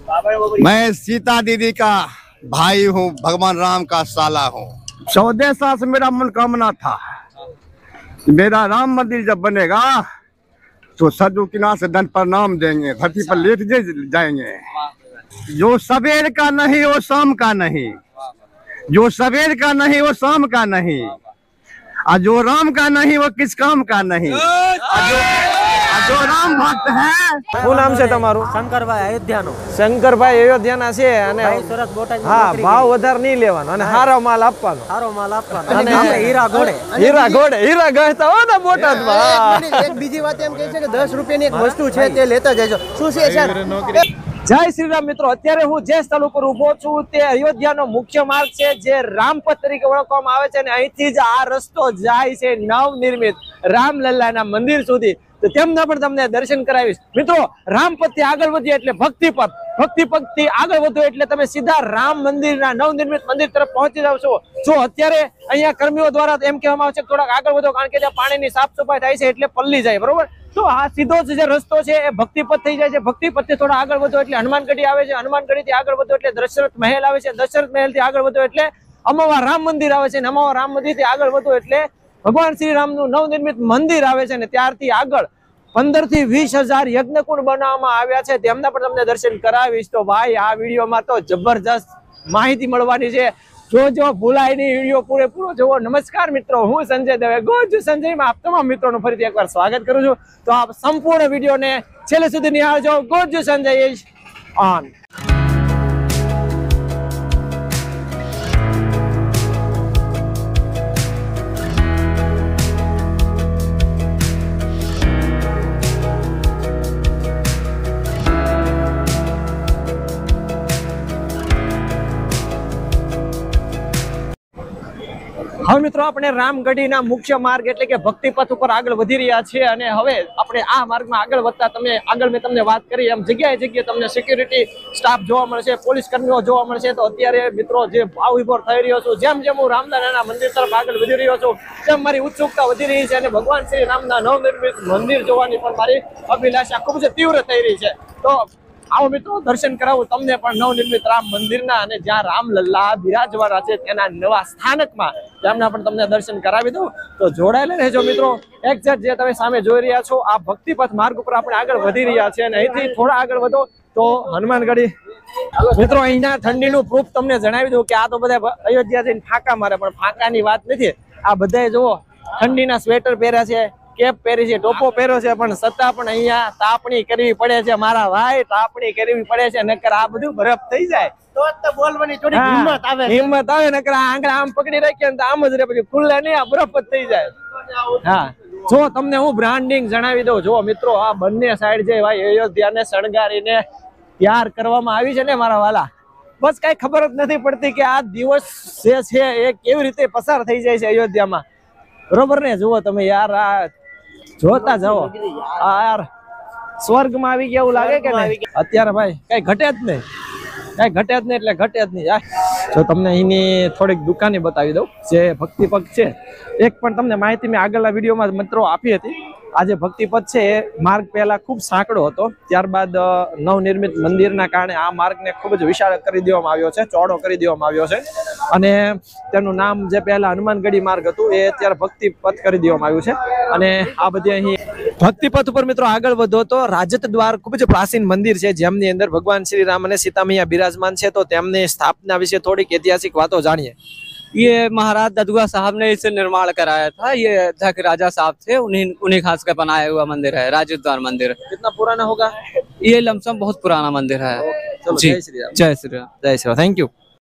मैं सीता दीदी का भाई हूँ, भगवान राम का साला हूँ। 14 साल से मेरा मनोकामना था, मेरा राम मंदिर जब बनेगा तो सदु किनारे से दंड प्रणाम देंगे, धरती पर लेट जाएंगे। जो सवेर का नहीं वो शाम का नहीं, जो सवेर का नहीं वो शाम का नहीं, और जो राम का नहीं वो किस काम का नहीं। जो राम भक्त है। શું નામ છે તમારું? શંકરભાઈ અયોધ્યાનો. શંકરભાઈ અયોધ્યાના છે અને સુરત બોટાદ. હા, ભાવ વધારે નહીં લેવાનો અને સારો માલ આપવાનો. સારો માલ આપવાનો અને આપણે હીરા ઘોડે. હીરા ઘોડે હીરા ગહેતા હો ને બોટાદમાં. એક બીજી વાત એમ કહે છે કે 10 રૂપિયાની એક વસ્તુ છે તે લેતા જજો. શું છે સર? જય શ્રી રામ મિત્રો, અત્યારે હું જે સ્થળ ઉપર ઉભો છું તે અયોધ્યાનો મુખ્ય માર્ગ છે, જે રામપથ તરીકે ઓળખવામાં આવે છે અને અહીંથી જ આ રસ્તો જાય છે નવનિર્મિત રામલલ્લાના મંદિર સુધી. તો તેમના પણ તમને દર્શન કરાવીશ. મિત્રો, રામપથ થી આગળ વધીએ એટલે ભક્તિપથ, ભક્તિપથ થી આગળ વધો એટલે તમે સીધા રામ મંદિરના નવનિર્મિત મંદિર તરફ પહોંચી જાવ છો. જો અત્યારે અહીંયા કર્મીઓ દ્વારા એમ કહેવામાં આવે છે થોડાક આગળ વધો, કારણ કે ત્યાં પાણીની સાફ સફાઈ થાય છે એટલે પલ્લી જાય, બરોબર? તો આ સીધો જે રસ્તો છે એ ભક્તિપથ થઈ જાય છે. ભક્તિપથ થી થોડા આગળ વધો એટલે હનુમાનગઢી આવે છે, હનુમાનગઢી થી આગળ વધો એટલે દશરથ મહેલ આવે છે, દશરથ મહેલ થી આગળ વધો એટલે અમાવા રામ મંદિર આવે છે, અને અમાવા રામ મંદિર થી આગળ વધો એટલે ભગવાન શ્રી રામનું નવનિર્મિત મંદિર આવે છે. અને ત્યારથી આગળ 15 થી 20,000 યજ્ઞકુંડ બનાવવામાં આવ્યા છે, તેમના પણ તમને દર્શન કરાવીશ. તો ભાઈ આ વિડીયોમાં તો જબરજસ્ત માહિતી મળવાની છે, જો ભૂલાય નહીં, વિડીયો પૂરેપૂરો જોવો. નમસ્કાર મિત્રો, હું સંજય દવે, ગોજ સંજયમાં આપ તમામ મિત્રોનું ફરીથી એકવાર સ્વાગત કરું છું. તો આપ સંપૂર્ણ વિડીયોને છેલ્લે સુધી નિહાળજો. ગોજ સંજય ઇઝ ઓન. હવે મિત્રો, આપણે રામગઢીના મુખ્ય માર્ગ એટલે કે ભક્તિપથ ઉપર આગળ વધી રહ્યા છીએ અને હવે આપણે આ માર્ગમાં આગળ વધતા આગળ મેં તમને વાત કરી એમ જગ્યાએ તમને સિક્યુરિટી સ્ટાફ જોવા મળશે, પોલીસ કર્મીઓ જોવા મળશે. તો અત્યારે મિત્રો જે ભાવ વિભોર થઈ રહ્યો છું, જેમ હું રામલલ્લાના મંદિર તરફ આગળ વધી રહ્યો છું તેમ મારી ઉત્સુકતા વધી રહી છે અને ભગવાન શ્રી રામના નવનિર્મિત મંદિર જોવાની પણ મારી અભિલાષા ખૂબ જ તીવ્ર થઈ રહી છે. તો આવો મિત્રો, દર્શન કરાવું તમને પણ નવનિર્મિત રામ મંદિરના, અને જ્યાં રામલલ્લા બિરાજવાના છે તેના નવા સ્થાનકમાં તેમના પણ તમને દર્શન કરાવી દઉં. તો જોડાયેલા રહેજો મિત્રો. એક્ઝેક્ટ જે તમે સામે જોઈ રહ્યા છો આ ભક્તિપથ માર્ગ ઉપર આપણે આગળ વધી રહ્યા છીએ અને અહીંથી થોડા આગળ વધો તો હનુમાનગઢી. મિત્રો, અહીંના ઠંડીનું પ્રૂફ તમને જણાવી દઉં કે આ તો બધા અયોધ્યા જઈને ફાંકા મારે, પણ ફાંકાની વાત નથી. આ બધાએ જુઓ ઠંડીના સ્વેટર પહેર્યા છે, કેપ પહેરી છે, ટોપો પહેર્યો છે, પણ છતાં પણ અહીંયા તાપણી કરવી પડે છે મારા ભાઈ, તાપણી કરવી પડે છે, નકર આ બધું બરફ થઈ જાય તો બોલવાની થોડી હિંમત આવે, નકર આંગળા આમ પકડી રાખીએ ને આમ જ રે, પછી ખુલ્લે નહીં આ બરફ જ થઈ જાય. હા, જો તમને હું બ્રાન્ડિંગ જણાવી દઉં. જો મિત્રો, આ બંને સાઈડ છે ભાઈ અયોધ્યાને શણગારીને તૈયાર કરવામાં આવી છે ને મારા વાલા, બસ કઈ ખબર જ નથી પડતી કે આ દિવસ જે છે એ કેવી રીતે પસાર થઈ જાય છે અયોધ્યામાં, બરોબર ને? જુઓ તમે યાર, આ જોતા જાઓ, આ યાર સ્વર્ગમાં આવી ગયા એવું લાગે કે નહીં? અત્યારે ભાઈ કઈ ઘટે જ નહીં, કઈ ઘટે જ નહીં એટલે ઘટે જ નહીં. જો તમને અહીંની થોડીક દુકાને બતાવી દઉં જે ભક્તિપથ છે. એક પણ તમને માહિતી મેં આગળના વિડીયોમાં મિત્રો આપી હતી. આ જે ભક્તિપથ છે એ માર્ગ પહેલા ખૂબ સાંકડો હતો, ત્યારબાદ નવનિર્મિત મંદિરના કારણે આ માર્ગને ખૂબ જ વિશાળ કરી દેવામાં આવ્યો છે, ચોડો કરી દેવામાં આવ્યો છે. અને તેનું નામ જે પહેલા હનુમાનગઢી માર્ગ હતું એ અત્યારે ભક્તિપથ કરી દેવામાં આવ્યું છે. અને આ બધી અહીં ભક્તિપથ ઉપર મિત્રો આગળ વધો તો રાજત દ્વાર ખૂબ જ પ્રાચીન મંદિર છે, જેમની અંદર ભગવાન શ્રી રામ અને સીતા મૈયા બિરાજમાન છે. તો તેમની સ્થાપના વિશે થોડીક ઐતિહાસિક વાતો જાણીએ. ये महाराज ददुआ साहब ने इसे निर्माण कराया था। ये धक राजा साहब थे, उन्हीं खास का बनाया हुआ मंदिर है, राजद्वार मंदिर। कितना पुराना होगा? ये लमसम बहुत पुराना मंदिर है। जय श्री राम, जय श्री राम, जय श्री राम, थैंक यू।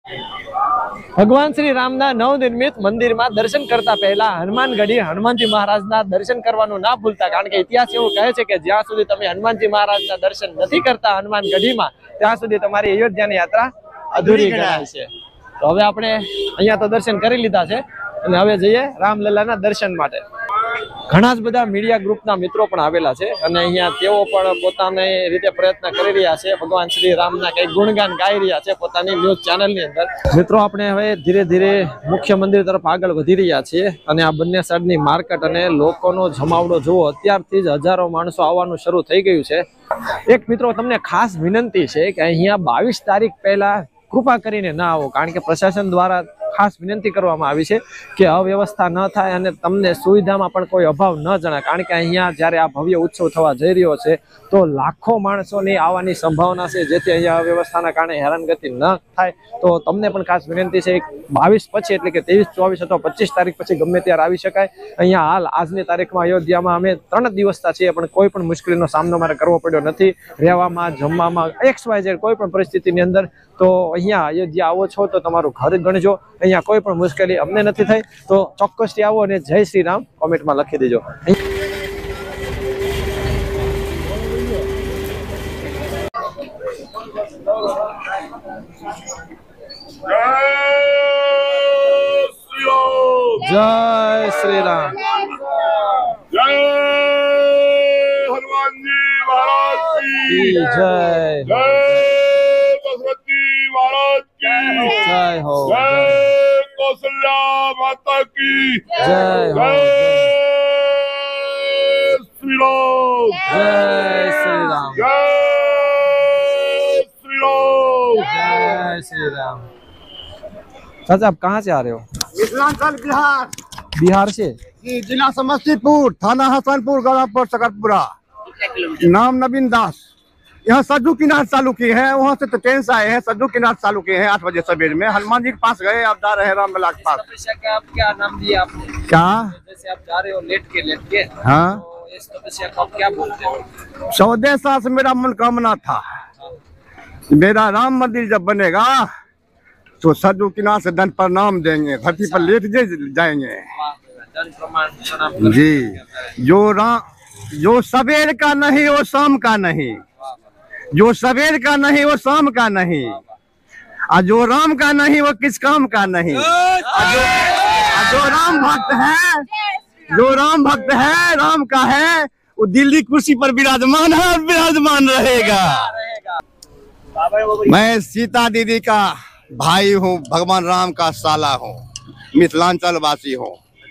ભગવાન શ્રી રામના નવનિર્મિત મંદિરમાં દર્શન કરતા પહેલા હનુમાનગઢી હનુમાનજી મહારાજના દર્શન કરવાનું ના ભૂલતા, કારણ કે ઇતિહાસ એવું કહે છે કે જ્યાં સુધી તમે હનુમાનજી મહારાજના દર્શન નથી કરતા હનુમાનગઢીમાં, ત્યાં સુધી તમારી અયોધ્યાની યાત્રા અધૂરી ગણાય છે. તો હવે આપણે અહીંયા તો દર્શન કરી લીધા છે અને હવે જઈએ રામલલ્લાના દર્શન માટે. ઘણા જ બધા મીડિયા ગ્રુપના મિત્રો પણ આવેલા છે અને અહીંયા તેઓ પણ પોતાની રીતે પ્રયત્ન કરી રહ્યા છે, ભગવાન શ્રી રામના કંઈક ગુણગાન ગાઈ રહ્યા છે પોતાની ન્યૂઝ ચેનલની અંદર. મિત્રો આપણે હવે ધીરે ધીરે મુખ્ય મંદિર તરફ આગળ વધી રહ્યા છીએ અને આ બંને સાઈડની માર્કેટ અને લોકોનો જમાવડો જુઓ, અત્યારથી જ હજારો માણસો આવવાનું શરૂ થઈ ગયું છે. એક મિત્રો તમને ખાસ વિનંતી છે કે અહીંયા 22 તારીખ પહેલા કૃપા કરીને ના આવો, કારણ કે પ્રશાસન દ્વારા ખાસ વિનંતી કરવામાં આવી છે કે અવ્યવસ્થા ન થાય અને તમને સુવિધામાં પણ કોઈ અભાવ ન જણાય, કારણ કે અહીંયા જ્યારે આ ભવ્ય ઉત્સવ થવા જઈ રહ્યો છે તો લાખો માણસોની આવવાની સંભાવના છે, જેથી અહીંયા અવ્યવસ્થાના કારણે હેરાનગતિ ન થાય. તો તમને પણ ખાસ વિનંતી છે 22 પછી એટલે કે 23, 24 અથવા 25 તારીખ પછી ગમે ત્યારે આવી શકાય. અહીંયા હાલ આજની તારીખમાં અયોધ્યામાં અમે 3 દિવસથી છીએ પણ કોઈ પણ મુશ્કેલીનો સામનો મારે કરવો પડ્યો નથી, રહેવામાં, જમવામાં, XYZ કોઈ પણ પરિસ્થિતિની અંદર. તો અહીંયા અયોધ્યા આવો છો તો તમારું ઘર ગણજો, અહીંયા કોઈ પણ મુશ્કેલી અમને નથી થઈ. તો ચોક્કસથી આવો અને જય શ્રી રામ કોમેન્ટમાં લખી દેજો. જય શ્રી રામ. जय हनुमान जी महाराज की જય जय दशरथी महाराज की જય હો, जय कौशल्या माता की જય હો, जय श्री राम જય શ્રી રામ, जय श्री राम जय श्री राम. चाचा आप कहाँ से आ रहे हो? मिथिलांचल बिहार, बिहार से. जी, जिला समस्तीपुर, थाना हसनपुर, गौरापुर, सकरपुरा. नाम नवीन दास. यहाँ सज्जू किनार चालू की है, वहाँ से तो ट्रेन से आए हैं. सज्जू किनार चालू किए हैं 8 बजे सवेर में. हनुमान जी के पास गए, अब जा रहे हैं रामलला के पास. तपस्या का क्या नाम दिया आपने? क्या? जैसे आप जा रहे हो लेट के हाँ, तो इस तपस्या को आप क्या बोलते हो? 14 साल से मेरा मनोकामना था, मेरा राम मंदिर जब बनेगा तो सज्जू किनार से दंड प्रणाम देंगे, धरती पर लेट जाएंगे. दंड प्रमाण प्रणाम जी, जो सवेर का नहीं वो शाम का नहीं, जो सवेर का नहीं वो शाम का नहीं, और जो राम का नहीं वो किस काम का नहीं. जो राम भक्त है, जो राम भक्त है, राम का है, वो दिल्ली कुर्सी पर विराजमान है और विराजमान रहेगा. मैं सीता दीदी का भाई हूँ, भगवान राम का साला हूँ, मिथिलांचल वासी हूँ.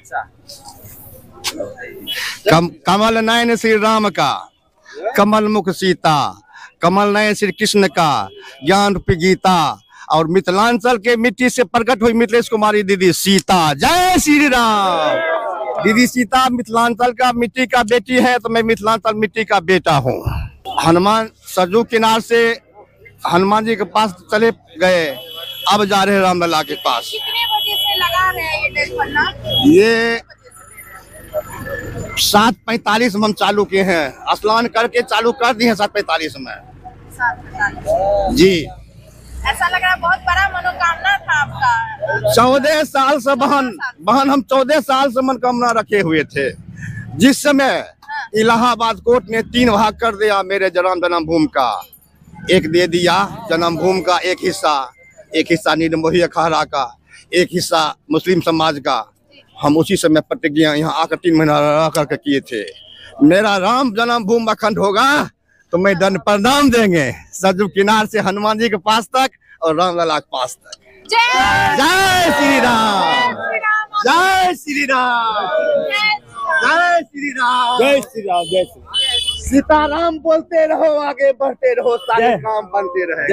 कमल नयन श्री राम का, कमल मुख सीता, कमल नयन श्री कृष्ण का, ज्ञान रूपी गीता, और मिथिलांचल के मिट्टी से प्रकट हुई मिथिलेश कुमारी दीदी सीता. जय श्री राम. दीदी सीता मिथिलांचल का मिट्टी का बेटी है, तो मैं मिथिलांचल मिट्टी का बेटा हूँ. हनुमान सज्जू किनार से हनुमान जी के पास चले गए, अब जा रहे हैं रामलला के पास. कितने बजे से लगा रहे हैं ये टेंट बनना? ये 7:45 में हम चालू किए हैं, स्नान करके चालू कर दिए हैं 7:45 में. 7:45 जी. ऐसा लग रहा है बहुत बड़ा मनोकामना था आपका. 14 साल से बहन हम 14 साल से मनोकामना रखे हुए थे. जिस समय इलाहाबाद कोर्ट ने 3 भाग कर दिया मेरे जन्मभूमि का, एक दे दिया जन्मभूमि का एक हिस्सा निर्मोही अखाड़ा का, एक हिस्सा मुस्लिम समाज का. हम उसी समय प्रतिज्ञा यहाँ आकर 3 महीना रह करके किए थे. मेरा राम जन्मभूमि अखंड होगा तो मैं दंड प्रणाम देंगे सज्जू किनार से हनुमान जी के पास तक और रामलला के पास तक. जय जय श्री राम, जय श्री राम, जय श्री राम, जय श्री राम, जय श्री राम. सीताराम बोलते रहो, आगे बढ़ते रहो, सारे काम बनते रहे.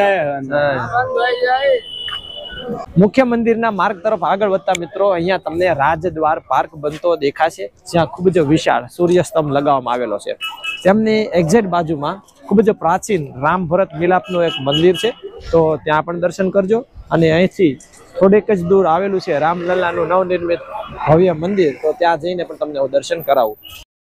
મુખ્ય મંદિરના માર્ગ તરફ આગળ વધતા મિત્રો અહીંયા તમને રાજદ્વાર પાર્ક બનતો દેખાશે, જ્યાં ખૂબ જ વિશાળ સૂર્યસ્તંભ લગાવવામાં આવેલો છે. તેમની એક્ઝેક્ટ બાજુમાં ખૂબ જ પ્રાચીન રામ ભરત મિલાપનું એક મંદિર છે, તો ત્યાં પણ દર્શન કરજો. અને અહીંથી થોડેક જ દૂર આવેલું છે રામલલ્લાનું નવનિર્મિત ભવ્ય મંદિર, તો ત્યાં જઈને પણ તમને દર્શન કરાવું.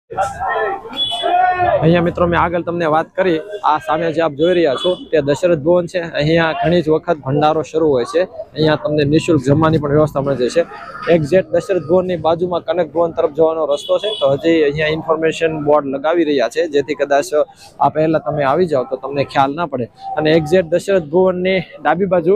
અહીંયા મિત્રો મેં આગળ તમને વાત કરી, આ સામે જે આપ જોઈ રહ્યા છો તે દશરથ ભવન છે. અહીંયા ઘણી જ વખત ભંડારો શરૂ હોય છે, અહીંયા તમને નિઃશુલ્ક જમવાની પણ વ્યવસ્થા મળી જશે. એક્ઝેક્ટ દશરથ ભવનની બાજુમાં કનક ભવન તરફ જવાનો રસ્તો છે, તો હજી અહીંયા ઇન્ફોર્મેશન બોર્ડ લગાવી રહ્યા છે, જેથી કદાચ આ પહેલા તમે આવી જાઓ તો તમને ખ્યાલ ના પડે. અને એક્ઝેક્ટ દશરથ ભવનની ડાબી બાજુ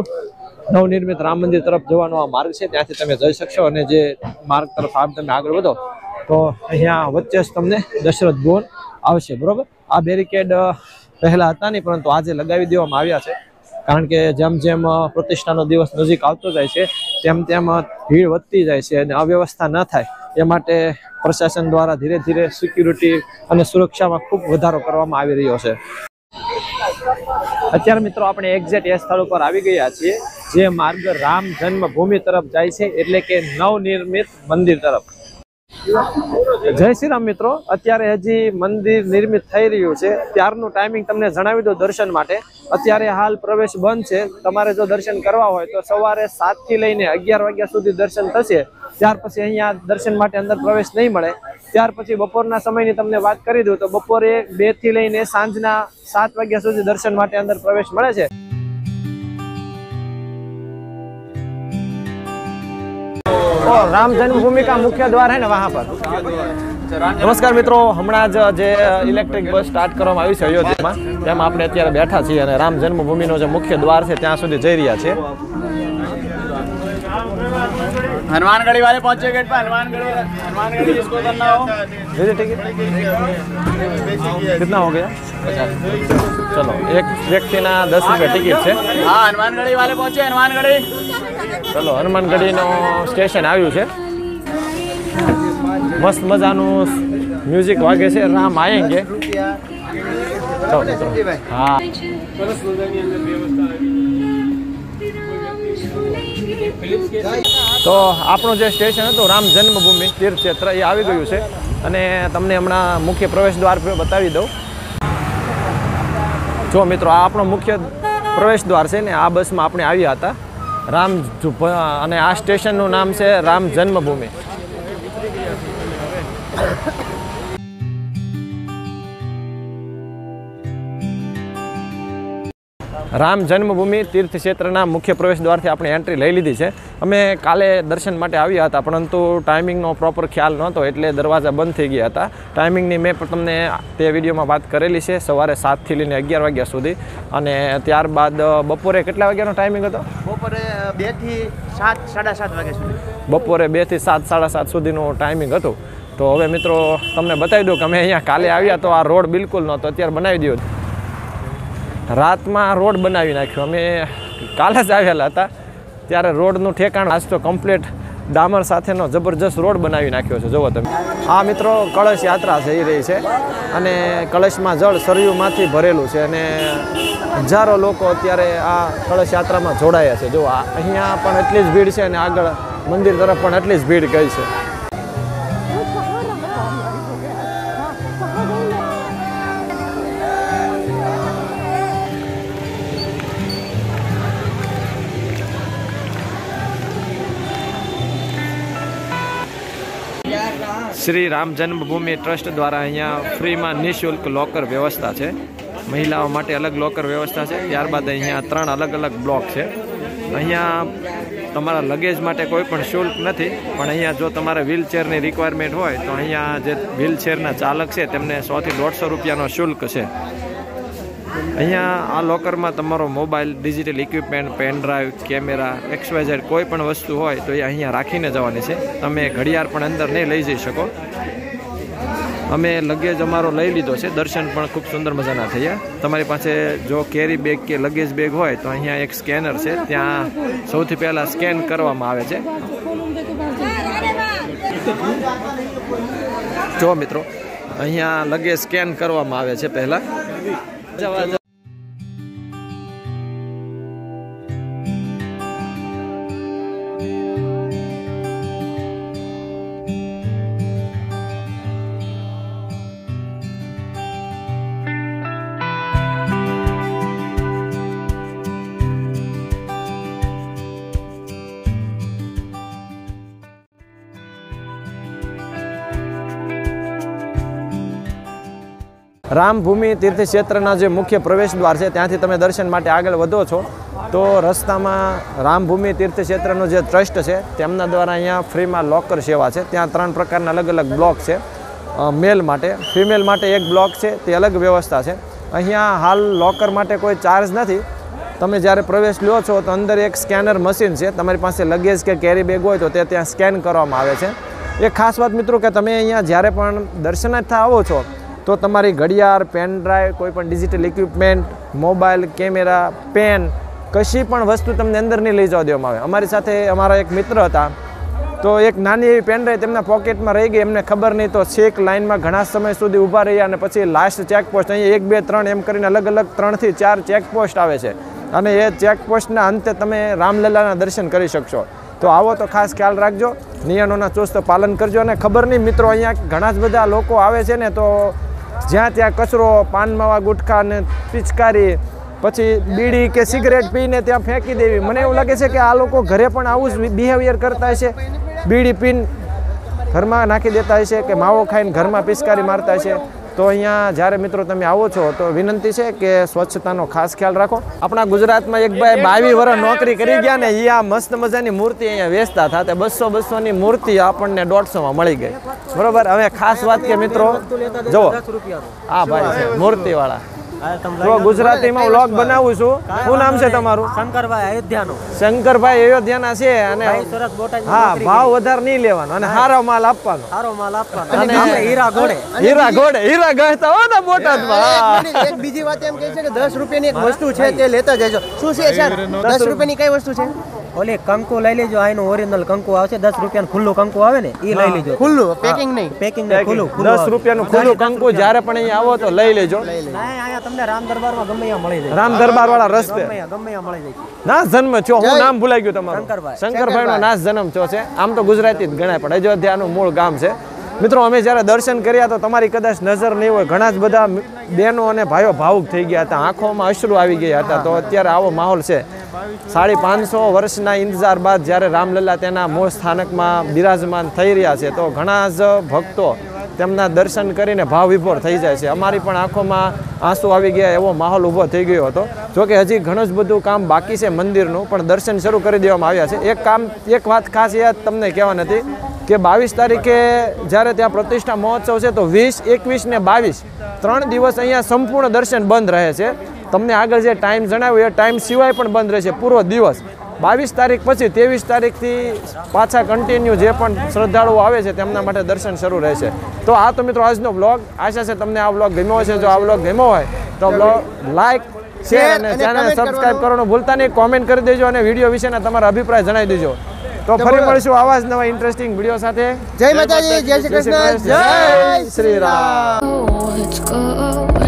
નવનિર્મિત રામ મંદિર તરફ જવાનો આ માર્ગ છે, ત્યાંથી તમે જઈ શકશો. અને જે માર્ગ તરફ આપ તમે આગળ વધો તો અહીંયા વચ્ચે જ તમને દશરથ ભુવન આવશે, બરોબર. આ બેરિકેડ પહેલા હતા નહીં, પરંતુ આજે લગાવી દેવામાં આવ્યા છે, કારણ કે જેમ જેમ પ્રતિષ્ઠાનો દિવસ નજીક આવતો જાય છે તેમ તેમ ભીડ વધતી જાય છે અને અવ્યવસ્થા ન થાય એ માટે પ્રશાસન દ્વારા ધીરે ધીરે સિક્યુરિટી અને સુરક્ષામાં ખૂબ વધારો કરવામાં આવી રહ્યો છે. અત્યારે મિત્રો આપણે એક્ઝેક્ટ એ સ્થળ ઉપર આવી ગયા છીએ જે માર્ગ રામ જન્મભૂમિ તરફ જાય છે, એટલે કે નવનિર્મિત મંદિર તરફ. જય શ્રી રામ મિત્રો, અત્યારે હજી મંદિર નિર્મિત થઈ રહ્યું છે. ત્યારનું ટાઈમિંગ તમને જણાવી દો દર્શન માટે. અત્યારે હાલ પ્રવેશ બંધ છે. તમારે જો દર્શન કરવા હોય તો સવારે 7 થી લઈને 11 વાગ્યા સુધી દર્શન થશે. ત્યાર પછી અહીંયા દર્શન માટે અંદર પ્રવેશ નહીં મળે. ત્યાર પછી બપોરના સમયની તમને વાત કરી દઉં તો બપોરે 2 થી લઈને સાંજના 7 વાગ્યા સુધી દર્શન માટે અંદર પ્રવેશ મળે છે. राम जन्मभूमि का मुख्य द्वार है ना वहाँ पर. नमस्कार मित्रों, हमણાં જ જે ઇલેક્ટ્રિક બસ સ્ટાર્ટ કરવામાં આવી છે અયોધ્યામાં, તેમાં આપણે અત્યારે બેઠા છીએ અને રામ જન્મભૂમિનો જે મુખ્ય દ્વાર છે ત્યાં સુધી જઈ રહ્યા છીએ. हनुमानगढ़ी वाले पहुंचे गेट पर. हनुमानगढ़ी जिसको करना हो टिकट कितना हो गया? चलो, एक व्यक्ति ना 10 रुपये टिकट है. हाँ, हनुमानगढ़ी वाले पहुंचे. हनुमानगढ़ी चलो, हनुमानगढ़ीનો સ્ટેશન આવ્યું છે. મસ્ત મજાનું મ્યુઝિક વાગે છે. રામ આયેંગે. ચલો મિત્રો. હા, તો આપણું જે સ્ટેશન હતું રામ જન્મભૂમિ તીર્થક્ષેત્ર એ આવી ગયું છે અને તમને હમણાં મુખ્ય પ્રવેશ દ્વાર બતાવી દઉં. જો મિત્રો, આ આપણો મુખ્ય પ્રવેશ દ્વાર છે ને આ બસમાં આપણે આવ્યા હતા રામ, અને આ સ્ટેશનનું નામ છે રામ જન્મભૂમિ. રામ જન્મભૂમિ તીર્થક્ષેત્રના મુખ્ય પ્રવેશ દ્વારથી આપણે એન્ટ્રી લઈ લીધી છે. અમે કાલે દર્શન માટે આવ્યા હતા, પરંતુ ટાઈમિંગનો પ્રોપર ખ્યાલ નહોતો એટલે દરવાજા બંધ થઈ ગયા હતા. ટાઈમિંગની મેં પણ તમને તે વિડીયોમાં વાત કરેલી છે, સવારે 7 થી લઈને 11 વાગ્યા સુધી. અને ત્યારબાદ બપોરે કેટલા વાગ્યાનો ટાઈમિંગ હતો? બપોરે 2 થી 7, 7:30 વાગ્યા સુધી. બપોરે 2 થી 7, 7:30 સુધીનું ટાઈમિંગ હતું. તો હવે મિત્રો તમને બતાવી દઉં કે અમે અહીંયા કાલે આવ્યા તો આ રોડ બિલકુલ નહોતો, અત્યારે બનાવી દીધો. રાતમાં રોડ બનાવી નાખ્યો. અમે કાલે જ આવેલા હતા ત્યારે રોડનું ઠેકાણ આજ તો કમ્પ્લીટ ડામર સાથેનો જબરજસ્ત રોડ બનાવી નાખ્યો છે. જુઓ તમે. આ મિત્રો કળશ યાત્રા જઈ રહી છે અને કળશમાં જળ સરયુમાંથી ભરેલું છે અને હજારો લોકો અત્યારે આ કળશ યાત્રામાં જોડાયા છે. જો અહીંયા પણ એટલી જ ભીડ છે અને આગળ મંદિર તરફ પણ એટલી જ ભીડ ગઈ છે. શ્રી રામ જન્મભૂમિ ટ્રસ્ટ દ્વારા અહીંયા ફ્રીમાં નિઃશુલ્ક લોકર વ્યવસ્થા છે. મહિલાઓ માટે અલગ લોકર વ્યવસ્થા છે. ત્યારબાદ અહીંયા 3 અલગ અલગ બ્લોક છે. અહીંયા તમારા લગેજ માટે કોઈ પણ શુલ્ક નથી, પણ અહીંયા જો તમારે વ્હીલચેરની રિક્વાયરમેન્ટ હોય તો અહીંયા જે વ્હીલચેરના ચાલક છે તેમને 100 થી 150 રૂપિયાનો શુલ્ક છે. અહીંયા આ લોકરમાં તમારો mobile, digital equipment, pen drive, camera, XYZ કોઈ પણ વસ્તુ હોય તો એ અહીંયા રાખીને જવાની છે. તમે ઘડિયાળ પણ અંદર નહીં લઈ જઈ શકો. અમે લગેજ અમારો લઈ લીધો છે. દર્શન પણ ખૂબ સુંદર મજાના થયા. તમારી પાસે જો કેરી બેગ કે લગેજ બેગ હોય તો અહીંયા એક સ્કેનર છે, ત્યાં સૌથી પહેલાં સ્કેન કરવામાં આવે છે. જો મિત્રો, અહીંયા લગેજ સ્કેન કરવામાં આવે છે પહેલાં. રામભૂમિ તીર્થક્ષેત્રના જે મુખ્ય પ્રવેશ દ્વાર છે ત્યાંથી તમે દર્શન માટે આગળ વધો છો તો રસ્તામાં રામભૂમિ તીર્થક્ષેત્રનો જે ટ્રસ્ટ છે તેમના દ્વારા અહીંયા ફ્રીમાં લોકર સેવા છે. ત્યાં 3 પ્રકારના અલગ અલગ બ્લોક છે. મેલ માટે, ફિમેલ માટે એક બ્લોક છે, તે અલગ વ્યવસ્થા છે. અહીંયા હાલ લોકર માટે કોઈ ચાર્જ નથી. તમે જ્યારે પ્રવેશ લો છો તો અંદર એક સ્કેનર મશીન છે. તમારી પાસે લગેજ કે કેરી બેગ હોય તો તે ત્યાં સ્કેન કરવામાં આવે છે એક ખાસ વાત મિત્રો કે તમે અહીંયા જ્યારે પણ દર્શનાર્થે આવો છો તો તમારી ઘડિયાળ, પેન ડ્રાઈવ, કોઈ પણ digital equipment, mobile, camera, pen, કશી પણ વસ્તુ તમને અંદર નહીં લઈ જવા દેવામાં આવે. અમારી સાથે અમારા એક મિત્ર હતા, તો એક નાની એવી પેન ડ્રાઈવ તેમના પોકેટમાં રહી ગઈ, એમને ખબર નહીં, તો છેક લાઇનમાં ઘણા સમય સુધી ઊભા રહ્યા અને પછી લાસ્ટ ચેકપોસ્ટ, અહીંયા 1, 2, 3 એમ કરીને અલગ અલગ 3 થી 4 ચેકપોસ્ટ આવે છે અને એ ચેકપોસ્ટના અંતે તમે રામલલ્લાના દર્શન કરી શકશો. તો આવો તો ખાસ ખ્યાલ રાખજો, નિયમોના ચુસ્ત પાલન કરજો. અને ખબર નહીં મિત્રો, અહીંયા ઘણા જ બધા લોકો આવે છે ને, તો જ્યાં ત્યાં કચરો, પાન માવા, ગુટખા અને પિચકારી, પછી બીડી કે સિગરેટ પીને ત્યાં ફેંકી દેવી. મને એવું લાગે છે કે આ લોકો ઘરે પણ આવું જ બિહેવિયર કરતા હશે, બીડી પીને ઘરમાં નાખી દેતા હશે કે માવો ખાઈને ઘરમાં પિચકારી મારતા હશે. તો અહીંયા જ્યારે મિત્રો તમે આવો છો તો વિનંતી છે કે સ્વચ્છતાનો ખાસ ખ્યાલ રાખો. આપણા ગુજરાતમાં એક ભાઈ 22 વર્ષ નોકરી કરી ગયા ને, એ આ મસ્ત મજાની મૂર્તિ અહીંયા વેચતા હતા, તે 200-200 ની મૂર્તિ આપણને 150 મળી ગઈ. બરોબર. હવે ખાસ વાત કે મિત્રો જુઓ, આ ભાઈ છે મૂર્તિવાળા. તો ગુજરાતીમાં વ્લોગ બનાવું છું. શું નામ છે તમારું? શંકરભાઈ અયોધ્યાનો. શંકરભાઈ અયોધ્યાના છે. અને હા, ભાવ વધારે નહીં લેવાનો અને સારો માલ આપવાનો. અને હીરા ઘોડે હીરા ગણતા હો ને બોટાદમાં. એક બીજી વાત એમ કહે છે કે 10 રૂપિયાની એક વસ્તુ છે તે લેતા જજો. શું છે સર? 10 રૂપિયાની કઈ વસ્તુ છે? ઓલી કંકુ લઈ લેજો, આનું ઓરિજિનલ કંકુ આવશે 10 રૂપિયાનું ખુલ્લું કંકુ આવે ને, એ લઈ લેજો. ખુલ્લું, પેકિંગ નહીં. પેકિંગ નહીં, ખુલ્લું. 10 રૂપિયાનું ખુલ્લું કંકુ જ્યારે પણ અહીંયા આવો તો લઈ લેજો. અહીંયા તમને રામ દરબારમાં ગમે ત્યાં મળી જાય. રામ દરબાર વાળા રસ્તે ગમે ત્યાં મળી જાય. નાસ જન્મ છો. હું નામ ભૂલાઈ ગયું તમારું? શંકરભાઈ નો નાસ જન્મ છો છે. આમ તો ગુજરાતી જ ગણાય, પણ અયોધ્યાનું મૂળ ગામ છે. મિત્રો અમે જ્યારે દર્શન કર્યા તો તમારી કદાચ નજર નહીં હોય, ઘણા જ બધા બહેનો અને ભાઈઓ ભાવુક થઈ ગયા હતા, આંખોમાં અશ્રુ આવી ગયા હતા. તો અત્યારે આવો માહોલ છે. 550 વર્ષના ઇંતજાર બાદ જ્યારે રામલલ્લા તેના મૂળ સ્થાનકમાં બિરાજમાન થઈ રહ્યા છે, તો ઘણા જ ભક્તો તેમના દર્શન કરીને ભાવ વિભોર થઈ જાય છે. અમારી પણ આંખોમાં આંસુ આવી ગયા એવો માહોલ ઊભો થઈ ગયો હતો. જોકે હજી ઘણું જ બધું કામ બાકી છે મંદિરનું, પણ દર્શન શરૂ કરી દેવામાં આવ્યા છે. એક વાત ખાસ એ તમને કહેવા નથી કે 22 તારીખે જ્યારે ત્યાં પ્રતિષ્ઠા મહોત્સવ છે, તો 20, 21 ને 22 3 દિવસ અહીંયા સંપૂર્ણ દર્શન બંધ રહે છે. તમને આગળ જે ટાઈમ જણાવ્યો એ ટાઈમ સિવાય પણ બંધ રહેશે પૂરો દિવસ. 22 તારીખ પછી 23 તારીખથી પાછા કન્ટિન્યુ જે પણ શ્રદ્ધાળુઓ આવે છે તેમના માટે દર્શન શરૂ રહેશે. તો આ તો મિત્રો આજનો બ્લોગ. આશા છે તમને આ બ્લોગ ગમ્યો હશે. જો આ બ્લોગ ગમ્યો હોય તો બ્લોગ લાઈક, શેર અને ચેનલ સબસ્ક્રાઇબ કરવાનું ભૂલતા નહીં. કોમેન્ટ કરી દેજો અને વિડીયો વિશેના તમારા અભિપ્રાય જણાવી દેજો. તો ફરી મળીશું આવા જ નવા ઇન્ટરેસ્ટિંગ વિડીયો સાથે. જય માતાજી, જય શ્રી કૃષ્ણ, જય શ્રી રામ.